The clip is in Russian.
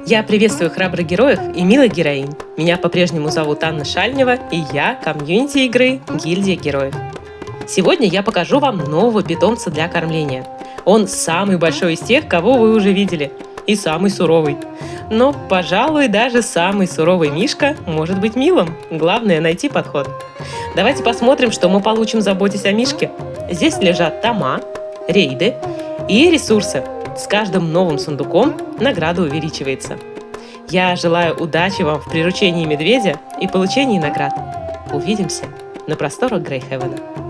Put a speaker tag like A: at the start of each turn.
A: Я приветствую храбрых героев и милых героинь. Меня по-прежнему зовут Анна Шальнева, и я комьюнити игры «Гильдия героев». Сегодня я покажу вам нового питомца для кормления. Он самый большой из тех, кого вы уже видели, и самый суровый. Но, пожалуй, даже самый суровый мишка может быть милым. Главное — найти подход. Давайте посмотрим, что мы получим, заботясь о мишке. Здесь лежат тома, рейды и ресурсы. С каждым новым сундуком награда увеличивается. Я желаю удачи вам в приручении медведя и получении наград. Увидимся на просторах Грейхевена.